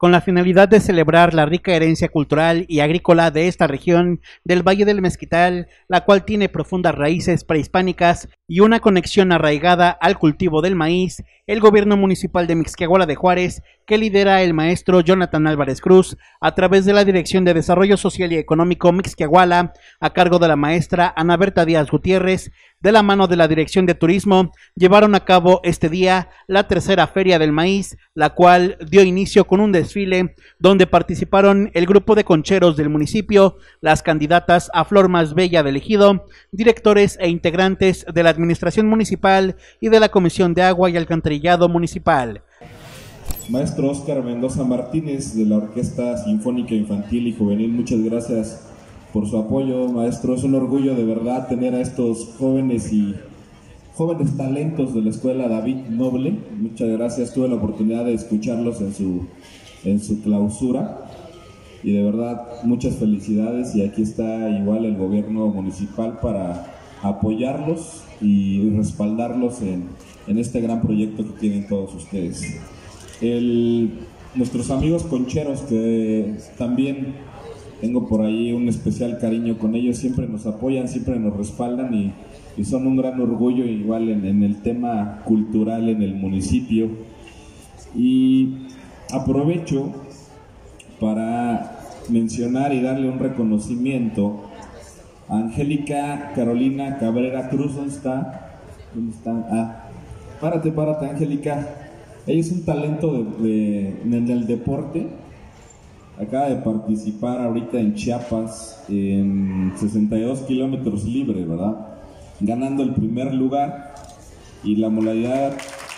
con la finalidad de celebrar la rica herencia cultural y agrícola de esta región del Valle del Mezquital, la cual tiene profundas raíces prehispánicas y una conexión arraigada al cultivo del maíz. El gobierno municipal de Mixquiahuala de Juárez, que lidera el maestro Jonathan Álvarez Cruz, a través de la Dirección de Desarrollo Social y Económico Mixquiahuala, a cargo de la maestra Ana Berta Díaz Gutiérrez, de la mano de la Dirección de Turismo, llevaron a cabo este día la tercera Feria del Maíz, la cual dio inicio con un desfile donde participaron el grupo de concheros del municipio, las candidatas a Flor Más Bella del Ejido, directores e integrantes de la Administración Municipal y de la Comisión de Agua y Alcantarillado Municipal. Maestro Óscar Mendoza Martínez, de la Orquesta Sinfónica Infantil y Juvenil, muchas gracias por su apoyo, maestro. Es un orgullo de verdad tener a estos jóvenes talentos de la Escuela David Noble. Muchas gracias, tuve la oportunidad de escucharlos en su clausura y de verdad muchas felicidades, y aquí está igual el gobierno municipal para apoyarlos y respaldarlos en este gran proyecto que tienen todos ustedes. Nuestros amigos concheros, que también tengo por ahí un especial cariño con ellos, siempre nos apoyan, siempre nos respaldan y son un gran orgullo igual en el tema cultural en el municipio. Y aprovecho para mencionar y darle un reconocimiento a Angélica Carolina Cabrera Cruz. ¿Dónde está? Párate, Angélica. Ella es un talento en el deporte. Acaba de participar ahorita en Chiapas en 62 kilómetros libres, ¿verdad? Ganando el primer lugar, y la modalidad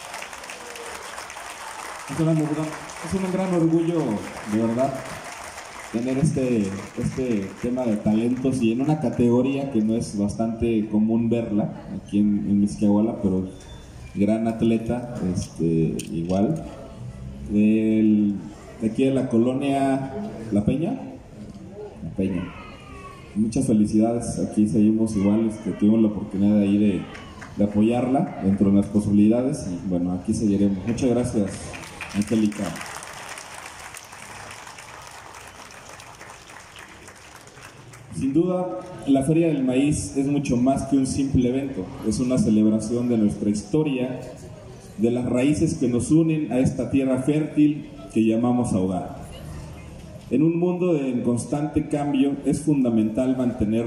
es un gran orgullo, de verdad, tener este tema de talentos, y en una categoría que no es bastante común verla aquí en Mixquiahuala, pero gran atleta, igual, de aquí de la colonia La Peña. Muchas felicidades, aquí seguimos igual, tuvimos la oportunidad de ahí de apoyarla dentro de las posibilidades, y bueno, aquí seguiremos. Muchas gracias, Angélica. Sin duda, la Feria del Maíz es mucho más que un simple evento, es una celebración de nuestra historia, de las raíces que nos unen a esta tierra fértil que llamamos hogar. En un mundo en constante cambio es fundamental mantener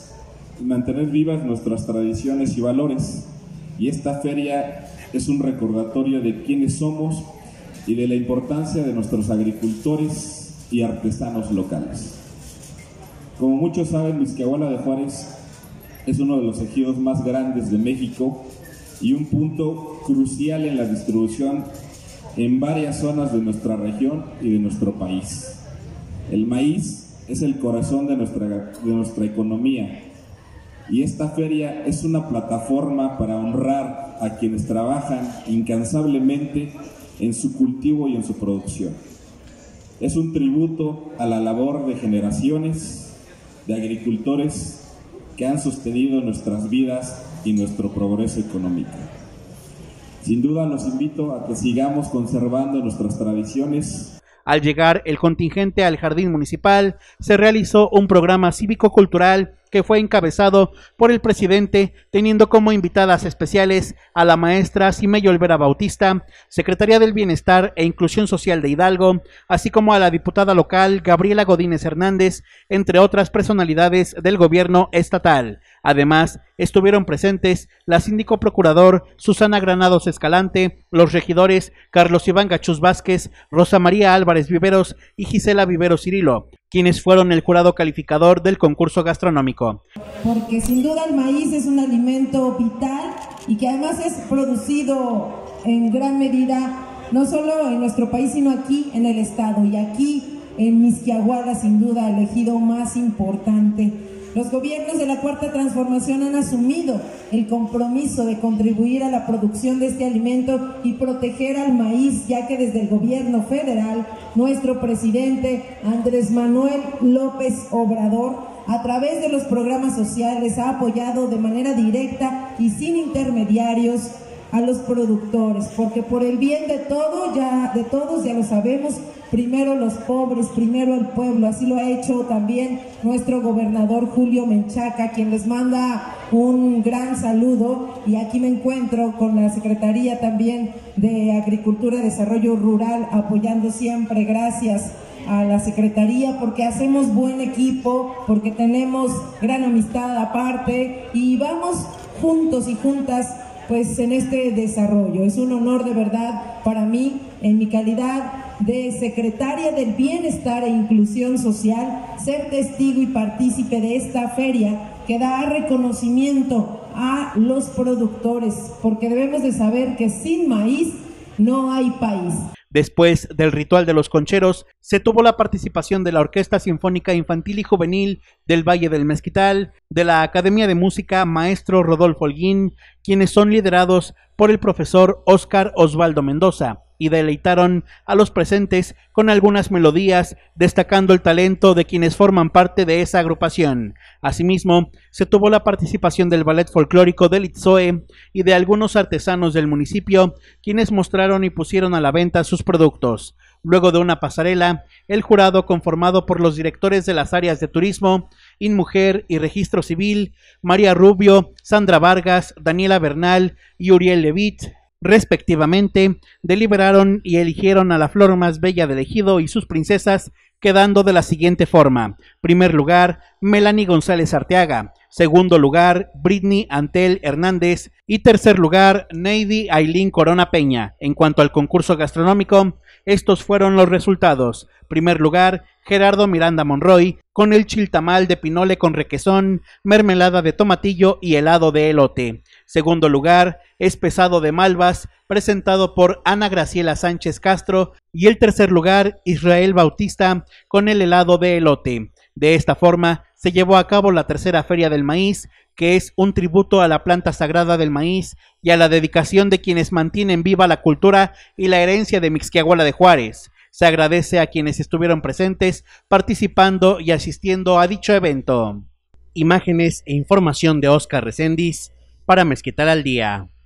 vivas nuestras tradiciones y valores, y esta feria es un recordatorio de quiénes somos y de la importancia de nuestros agricultores y artesanos locales. Como muchos saben, Mixquiahuala de Juárez es uno de los ejidos más grandes de México y un punto crucial en la distribución en varias zonas de nuestra región y de nuestro país. El maíz es el corazón de nuestra economía, y esta feria es una plataforma para honrar a quienes trabajan incansablemente en su cultivo y en su producción. Es un tributo a la labor de generaciones de agricultores que han sostenido nuestras vidas y nuestro progreso económico. Sin duda los invito a que sigamos conservando nuestras tradiciones. Al llegar el contingente al jardín municipal, se realizó un programa cívico-cultural que fue encabezado por el presidente, teniendo como invitadas especiales a la maestra Cimeyo Olvera Bautista, secretaria del Bienestar e Inclusión Social de Hidalgo, así como a la diputada local Gabriela Godínez Hernández, entre otras personalidades del gobierno estatal. Además, estuvieron presentes la síndico procurador Susana Granados Escalante, los regidores Carlos Iván Gachús Vázquez, Rosa María Álvarez Viveros y Gisela Viveros Cirilo, quienes fueron el jurado calificador del concurso gastronómico. Porque sin duda el maíz es un alimento vital y que además es producido en gran medida no solo en nuestro país, sino aquí en el estado, y aquí en Mixquiahuala, sin duda el ejido más importante. Los gobiernos de la Cuarta Transformación han asumido el compromiso de contribuir a la producción de este alimento y proteger al maíz, ya que desde el gobierno federal, nuestro presidente Andrés Manuel López Obrador, a través de los programas sociales, ha apoyado de manera directa y sin intermediarios a los productores, porque por el bien de todos ya lo sabemos, primero los pobres, primero el pueblo. Así lo ha hecho también nuestro gobernador Julio Menchaca, quien les manda un gran saludo. Y aquí me encuentro con la Secretaría también de Agricultura y Desarrollo Rural apoyando siempre. Gracias a la Secretaría, porque hacemos buen equipo, porque tenemos gran amistad aparte y vamos juntos y juntas pues en este desarrollo. Es un honor de verdad para mí, en mi calidad de secretaria del Bienestar e Inclusión Social, ser testigo y partícipe de esta feria que da reconocimiento a los productores, porque debemos de saber que sin maíz no hay país. Después del ritual de los concheros, se tuvo la participación de la Orquesta Sinfónica Infantil y Juvenil del Valle del Mezquital, de la Academia de Música Maestro Rodolfo Holguín, quienes son liderados por el profesor Óscar Osvaldo Mendoza, y deleitaron a los presentes con algunas melodías, destacando el talento de quienes forman parte de esa agrupación. Asimismo, se tuvo la participación del Ballet Folclórico del Itzoe y de algunos artesanos del municipio, quienes mostraron y pusieron a la venta sus productos. Luego de una pasarela, el jurado, conformado por los directores de las áreas de Turismo, INMujer y Registro Civil, María Rubio, Sandra Vargas, Daniela Bernal y Uriel Levitt, respectivamente, deliberaron y eligieron a la flor más bella del ejido y sus princesas, quedando de la siguiente forma: primer lugar, Melanie González Arteaga; segundo lugar, Britney Antel Hernández; y tercer lugar, Neidy Ailín Corona Peña. En cuanto al concurso gastronómico, estos fueron los resultados. Primer lugar, Gerardo Miranda Monroy, con el chiltamal de pinole con requesón, mermelada de tomatillo y helado de elote. Segundo lugar, Espesado de Malvas, presentado por Ana Graciela Sánchez Castro. Y el tercer lugar, Israel Bautista, con el helado de elote. De esta forma, se llevó a cabo la tercera Feria del Maíz, que es un tributo a la planta sagrada del maíz y a la dedicación de quienes mantienen viva la cultura y la herencia de Mixquiahuala de Juárez. Se agradece a quienes estuvieron presentes, participando y asistiendo a dicho evento. Imágenes e información de Óscar Reséndiz para Mezquital al Día.